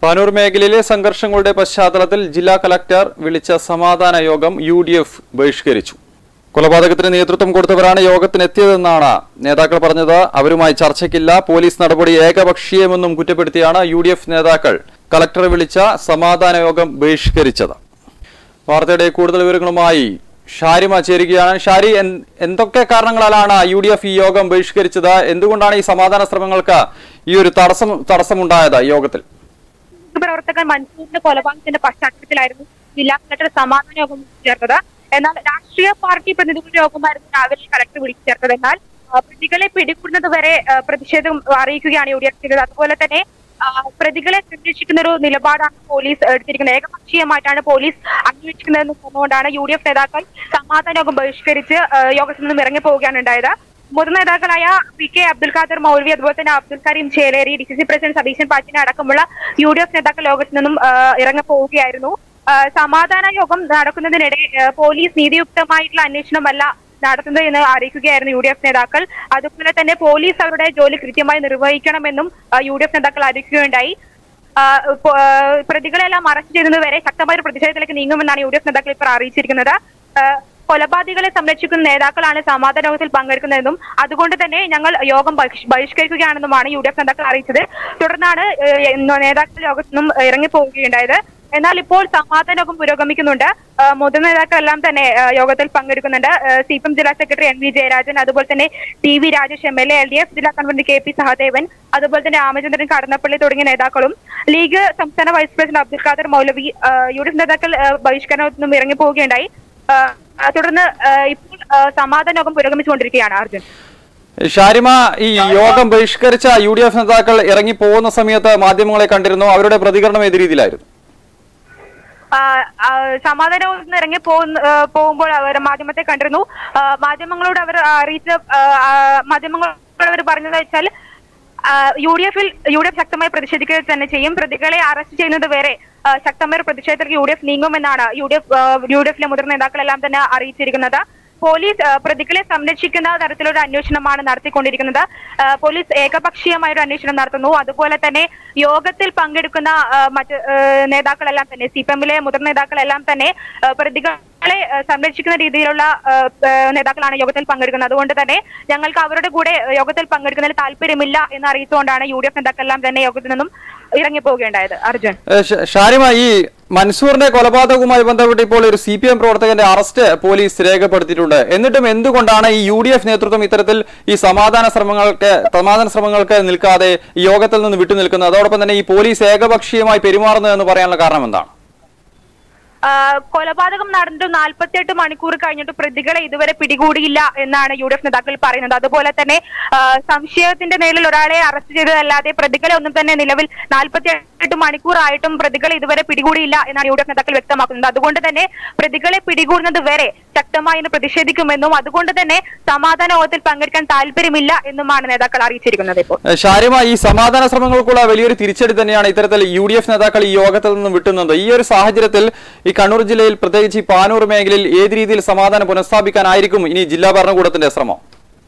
പാനൂർ മേഖലയിലെ സംഘർഷങ്ങളുടെ പശ്ചാത്തലത്തിൽ ജില്ലാ കളക്ടർ വിളിച്ച സമാധാന യോഗം UDF ബഹിഷ്കരിച്ചു. കൊലപാതകത്തിന് നേതൃത്വം കൊടുത്തവരാണ് യോഗത്തിനെത്തിയതെന്നാണ് നേതാക്കൾ പറഞ്ഞത്. അവരുമായി ചർച്ചയ്ക്കില്ല, പോലീസ് നടപടി ഏകപക്ഷീയമെന്നും കുറ്റപ്പെടുത്തിയാണ് UDF നേതാക്കൾ കളക്ടർ വിളിച്ച സമാധാന യോഗം ബഹിഷ്കരിച്ചത്. വാർത്തയുടെ കൂടുതൽ വിവരങ്ങളുമായി ഷാരിമ ചേരുകയാണ്. ഷാരി, എന്തൊക്കെ കാരണങ്ങളാലാണ് UDF ഈ യോഗം ബഹിഷ്കരിച്ചത്? എന്തുകൊണ്ടാണ് ഈ സമാധാന ശ്രമങ്ങൾക്ക് ഈ ഒരു തടസ്സമുണ്ടായത്? യോഗത്തിൽ പ്രവർത്തകൻ മൻസൂറിന്റെ കൊലപാതകത്തിന്റെ പശ്ചാത്തലത്തിലായിരുന്നു ജില്ലാ കളക്ടർ സമാധാന യോഗം ചേർത്തത്. എന്നാൽ രാഷ്ട്രീയ പാർട്ടി പ്രതിനിധികളുടെ യോഗമായിരുന്നു രാവിലെ കളക്ടർ വിളിച്ചു ചേർത്തത്. എന്നാൽ പ്രതികളെ പിടികൂടുന്നത് വരെ പ്രതിഷേധം അറിയിക്കുകയാണ് UDF ചെയ്തത്. അതുപോലെ തന്നെ പ്രതികളെ സംരക്ഷിക്കുന്ന ഒരു നിലപാടാണ് പോലീസ് എടുത്തിരിക്കുന്നത്. ഏകപക്ഷീയമായിട്ടാണ് പോലീസ് അന്വേഷിക്കുന്നതെന്ന് പറഞ്ഞുകൊണ്ടാണ് UDF നേതാക്കൾ സമാധാന യോഗം ബഹിഷ്കരിച്ച് യോഗത്തിൽ നിന്നും ഇറങ്ങി പോവുകയാണ് ഉണ്ടായത്. മുതിർന്ന നേതാക്കളായ PK അബ്ദുൽ ഖാദർ മൗലവി, അതുപോലെ തന്നെ അബ്ദുൽ കരീം ചേലേരി, DCC പ്രസിഡന്റ് സതീശൻ പാച്ചിനെ അടക്കമുള്ള UDF നേതാക്കൾ യോഗത്തിൽ നിന്നും ഇറങ്ങി പോവുകയായിരുന്നു. സമാധാന യോഗം നടക്കുന്നതിനിടെ പോലീസ് നീതിയുക്തമായിട്ടുള്ള അന്വേഷണമല്ല നടത്തുന്നത് എന്ന് അറിയിക്കുകയായിരുന്നു UDF നേതാക്കൾ. അതുപോലെ തന്നെ പോലീസ് അവരുടെ ജോലി കൃത്യമായി നിർവഹിക്കണമെന്നും UDF നേതാക്കൾ അറിയിക്കുകയുണ്ടായി. പ്രതികളെല്ലാം അറസ്റ്റ് ചെയ്യുന്നതുവരെ ശക്തമായ ഒരു പ്രതിഷേധത്തിലേക്ക് നീങ്ങുമെന്നാണ് UDF നേതാക്കൾ ഇപ്പോൾ അറിയിച്ചിരിക്കുന്നത്. കൊലപാതകളെ സംരക്ഷിക്കുന്ന നേതാക്കളാണ് സമാധാന യോഗത്തിൽ പങ്കെടുക്കുന്നതെന്നും അതുകൊണ്ട് തന്നെ ഞങ്ങൾ യോഗം ബഹിഷ്കരിക്കുകയാണെന്നുമാണ് UDF നേതാക്കൾ അറിയിച്ചത്. തുടർന്നാണ് നേതാക്കൾ യോഗത്തിൽ നിന്നും ഇറങ്ങിപ്പോവുകയുണ്ടായത്. എന്നാൽ ഇപ്പോൾ സമാധാന യോഗം പുരോഗമിക്കുന്നുണ്ട്. മുതിർന്ന നേതാക്കളെല്ലാം തന്നെ യോഗത്തിൽ പങ്കെടുക്കുന്നുണ്ട്. CPM ജില്ലാ സെക്രട്ടറി NV ജയരാജൻ, അതുപോലെ തന്നെ TV രാജേഷ് MLA, LDF ജില്ലാ കൺവീനർ KP സഹദേവൻ, അതുപോലെ തന്നെ രാമചന്ദ്രൻ കടന്നപ്പള്ളി തുടങ്ങിയ നേതാക്കളും ലീഗ് സംസ്ഥാന vice president Abdul Khader Maulavi UDF നേതാക്കൾ ബഹിഷ്കരണത്തിൽ നിന്നും ഇറങ്ങിപ്പോവുകയുണ്ടായി. തുടർന്ന് ഇപ്പോൾ സമാധാന യോഗം പുരോഗമിച്ചുകൊണ്ടിരിക്കുകയാണ്. അർജുൻ, ഷാരിമ, ഈ യോഗം ബഹിഷ്കരിച്ച UDF നേതാക്കൾ ഇറങ്ങി പോകുന്ന സമയത്ത് മാധ്യമങ്ങളെ കണ്ടിരുന്നു. അവരുടെ പ്രതികരണം ഏത് രീതിയിലായിരുന്നു? സമാധാന യോഗത്തിൽ ഇറങ്ങി പോകുമ്പോൾ അവർ മാധ്യമത്തെ കണ്ടിരുന്നു. മാധ്യമങ്ങളോട് അവർ അറിയിച്ച മാധ്യമങ്ങളോട് അവർ പറഞ്ഞത് വെച്ചാൽ UDF ശക്തമായി പ്രതിഷേധിക്കുക തന്നെ ചെയ്യും. പ്രതികളെ അറസ്റ്റ് ചെയ്യുന്നത് വരെ ശക്തമായ പ്രതിഷേധത്തിലേക്ക് UDF നീങ്ങുമെന്നാണ് UDFിലെ മുതിർന്ന നേതാക്കളെല്ലാം തന്നെ അറിയിച്ചിരിക്കുന്നത്. പോലീസ് പ്രതികളെ സംരക്ഷിക്കുന്ന തരത്തിലുള്ള അന്വേഷണമാണ് നടത്തിക്കൊണ്ടിരിക്കുന്നത്. പോലീസ് ഏകപക്ഷീയമായ ഒരു അന്വേഷണം നടത്തുന്നു. അതുപോലെ തന്നെ യോഗത്തിൽ പങ്കെടുക്കുന്ന മറ്റ് നേതാക്കളെല്ലാം തന്നെ CPMലെ മുതിർന്ന നേതാക്കളെല്ലാം തന്നെ പ്രതികളെ സംരക്ഷിക്കുന്ന രീതിയിലുള്ള നേതാക്കളാണ് യോഗത്തിൽ പങ്കെടുക്കുന്നത്. അതുകൊണ്ട് തന്നെ ഞങ്ങൾക്ക് അവരുടെ കൂടെ യോഗത്തിൽ പങ്കെടുക്കുന്നതിൽ താല്പര്യമില്ല എന്ന് അറിയിച്ചുകൊണ്ടാണ് UDF നേതാക്കളെല്ലാം തന്നെ യോഗത്തിൽ നിന്നും ഇറങ്ങിപ്പോവുകയുണ്ടായത്. അർജുൻ, ഷാരിമ, ഈ മൻസൂറിന്റെ കൊലപാതകവുമായി ബന്ധപ്പെട്ട് ഇപ്പോൾ ഒരു CPM പ്രവർത്തകന്റെ അറസ്റ്റ് പോലീസ് രേഖപ്പെടുത്തിയിട്ടുണ്ട്. എന്നിട്ടും എന്തുകൊണ്ടാണ് ഈ UDF നേതൃത്വം ഇത്തരത്തിൽ ഈ സമാധാന ശ്രമങ്ങൾക്ക് നിൽക്കാതെ ഈ യോഗത്തിൽ നിന്ന് വിട്ടുനിൽക്കുന്നത്? അതോടൊപ്പം തന്നെ ഈ പോലീസ് ഏകപക്ഷീയമായി പെരുമാറുന്നത് എന്ന് പറയാനുള്ള കാരണം എന്താണ്? കൊലപാതകം നടന്നിട്ട് 48 മണിക്കൂർ കഴിഞ്ഞിട്ട് പ്രതികളെ ഇതുവരെ പിടികൂടിയില്ല എന്നാണ് UDF നേതാക്കൾ പറയുന്നത്. അതുപോലെ തന്നെ സംശയത്തിന്റെ നിലയിൽ ഒരാളെ അറസ്റ്റ് ചെയ്തതല്ലാതെ പ്രതികളെ ഒന്നും തന്നെ നിലവിൽ 48 മണിക്കൂറായിട്ടും പ്രതികളെ ഇതുവരെ പിടികൂടിയില്ല എന്നാണ് UDF നേതാക്കൾ വ്യക്തമാക്കുന്നത്. അതുകൊണ്ട് തന്നെ പ്രതികളെ പിടികൂടുന്നത് വരെ ശക്തമായി പ്രതിഷേധിക്കുമെന്നും അതുകൊണ്ട് തന്നെ സമാധാന യോഗത്തിൽ പങ്കെടുക്കാൻ താല്പര്യമില്ല എന്നുമാണ് നേതാക്കൾ അറിയിച്ചിരിക്കുന്നത്. ഇപ്പോൾ ഷാരിമ, ഈ സമാധാന ശ്രമങ്ങൾക്കുള്ള വലിയൊരു തിരിച്ചടി തന്നെയാണ് ഇത്തരത്തിൽ UDF നേതാക്കൾ ഈ യോഗത്തിൽ നിന്നും വിട്ടുന്നത്. ഈ ഒരു സാഹചര്യത്തിൽ ഈ കണ്ണൂർ ജില്ലയിൽ പ്രത്യേകിച്ച് ഈ പാനൂർ മേഖലയിൽ ഏത് രീതിയിൽ സമാധാനം പുനഃസ്ഥാപിക്കാനായിരിക്കും ഇനി ജില്ലാ ഭരണകൂടത്തിന്റെ ശ്രമം?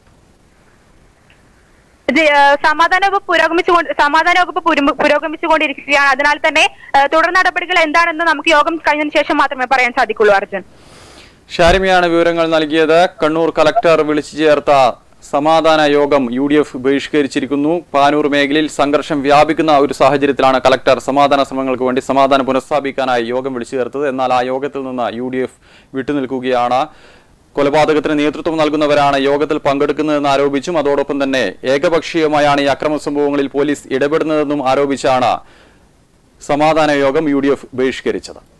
സമാധാന വകുപ്പ് പുരോഗമിച്ചുകൊണ്ടിരിക്കുകയാണ്. അതിനാൽ തന്നെ തുടർ നടപടികൾ എന്താണെന്ന് നമുക്ക് യോഗം കഴിഞ്ഞതിന് ശേഷം മാത്രമേ പറയാൻ സാധിക്കുള്ളൂ. അർജുൻ, ഷാരിമയാണ് വിവരങ്ങൾ നൽകിയത്. കണ്ണൂർ കളക്ടർ വിളിച്ചു ചേർത്ത സമാധാന യോഗം UDF ബഹിഷ്കരിച്ചിരിക്കുന്നു. പാനൂർ മേഖലയിൽ സംഘർഷം വ്യാപിക്കുന്ന ഒരു സാഹചര്യത്തിലാണ് കളക്ടർ സമാധാന ശ്രമങ്ങൾക്ക് വേണ്ടി സമാധാനം പുനഃസ്ഥാപിക്കാനായി യോഗം വിളിച്ചു ചേർത്തത്. എന്നാൽ ആ യോഗത്തിൽ നിന്ന് UDF വിട്ടുനിൽക്കുകയാണ്. കൊലപാതകത്തിന് നേതൃത്വം നൽകുന്നവരാണ് യോഗത്തിൽ പങ്കെടുക്കുന്നതെന്ന് ആരോപിച്ചും അതോടൊപ്പം തന്നെ ഏകപക്ഷീയമായാണ് ഈ അക്രമ സംഭവങ്ങളിൽ പോലീസ് ഇടപെടുന്നതെന്നും ആരോപിച്ചാണ് സമാധാന യോഗം UDF ബഹിഷ്കരിച്ചത്.